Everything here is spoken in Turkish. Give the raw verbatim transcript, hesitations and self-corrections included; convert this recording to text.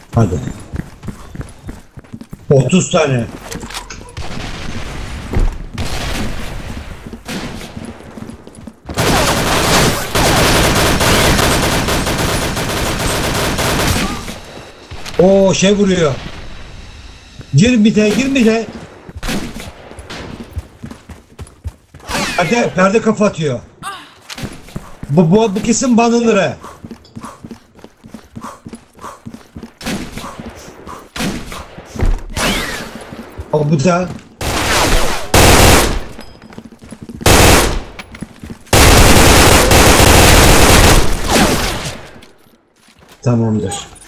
Hadi. otuz tane. O şey vuruyor. Gir bir de, gir bir de. Perde, perde kafa atıyor. Bu, bu, bu kesin banılır he. O bu da. Tamamdır.